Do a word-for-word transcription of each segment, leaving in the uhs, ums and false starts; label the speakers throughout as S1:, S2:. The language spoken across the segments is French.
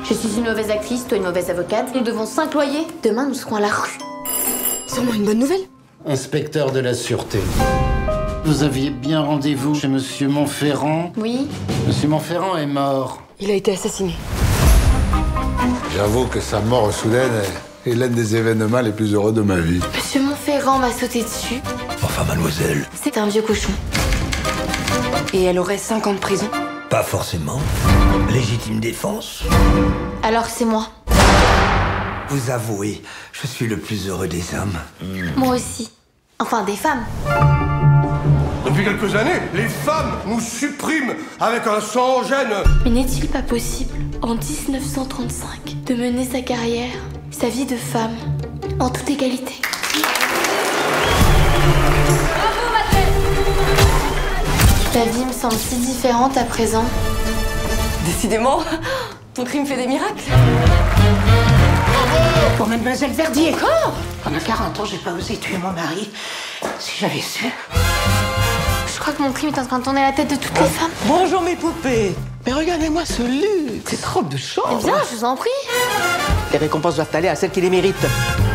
S1: Je suis une mauvaise actrice, toi une mauvaise avocate. Nous devons cinq loyers. Demain, nous serons à la rue.
S2: Sûrement une bonne nouvelle.
S3: Inspecteur de la Sûreté. Vous aviez bien rendez-vous chez Monsieur Montferrand?
S1: Oui.
S3: Monsieur Montferrand est mort.
S2: Il a été assassiné.
S4: J'avoue que sa mort soudaine est l'un des événements les plus heureux de ma vie.
S1: Monsieur Montferrand m'a sauté dessus.
S5: Enfin, mademoiselle.
S1: C'est un vieux cochon.
S2: Et elle aurait cinq ans de prison.
S5: Pas forcément. Légitime défense.
S1: Alors c'est moi.
S5: Vous avouez, je suis le plus heureux des hommes.
S1: Moi aussi. Enfin, des femmes.
S6: Depuis quelques années, les femmes nous suppriment avec un sang en gêne.
S1: Mais n'est-il pas possible, en mille neuf cent trente-cinq, de mener sa carrière, sa vie de femme, en toute égalité? Ta vie me semble si différente à présent.
S2: Décidément, ton crime fait des miracles.
S7: Pour Mademoiselle Verdier. Encore Pendant quarante ans, j'ai pas osé tuer mon mari. Si j'avais su.
S1: Je crois que mon crime est en train de tourner la tête de toutes les femmes.
S7: Bonjour mes poupées. Mais regardez-moi ce luxe. Cette robe de chambre.
S1: Eh bien, je vous en prie.
S7: Les récompenses doivent aller à celles qui les méritent.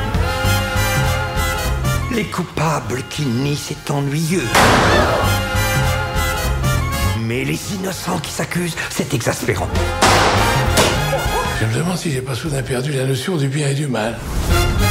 S5: Les coupables qui nient, c'est ennuyeux. Mais les innocents qui s'accusent, c'est exaspérant.
S8: Je me demande si j'ai pas soudain perdu la notion du bien et du mal.